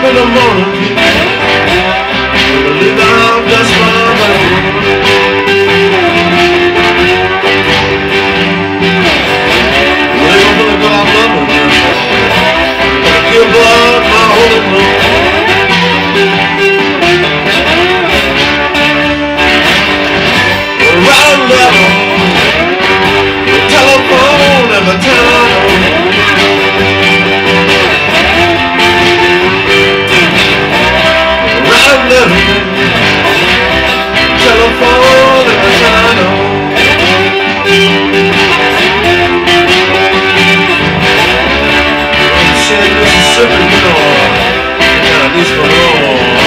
in the morning, when I leave the house, that's my body. When I'm gonna go out loving you, gonna give blood my holy blood. We're right level, the telephone every time. Telephone in the shadow. Shit, Mississippi, you know, got this for all.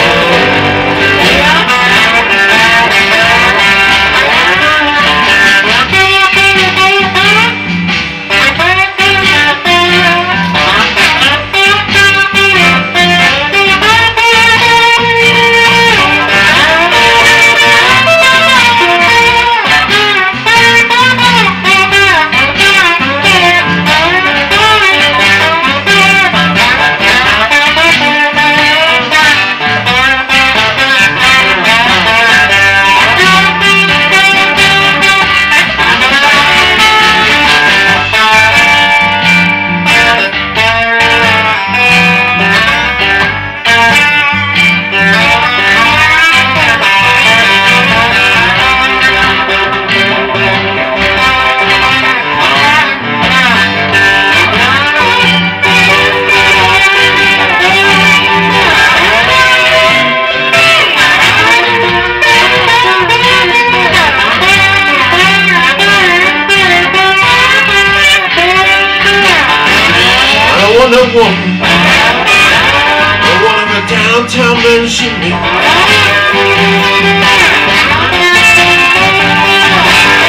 The woman, the one in the downtown man she me.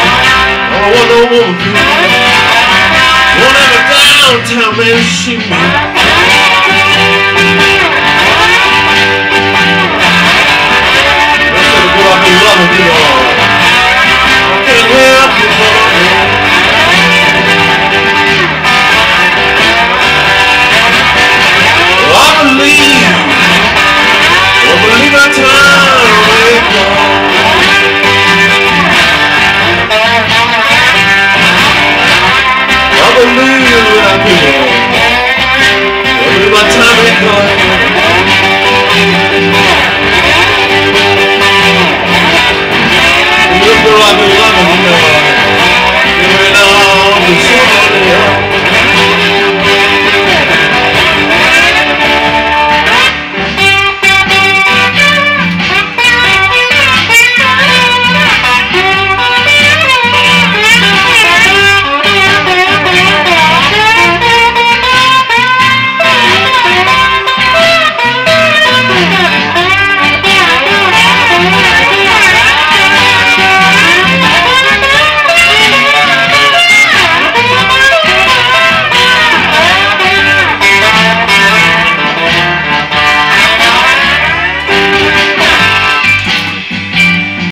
I want a woman, one in the downtown man she me.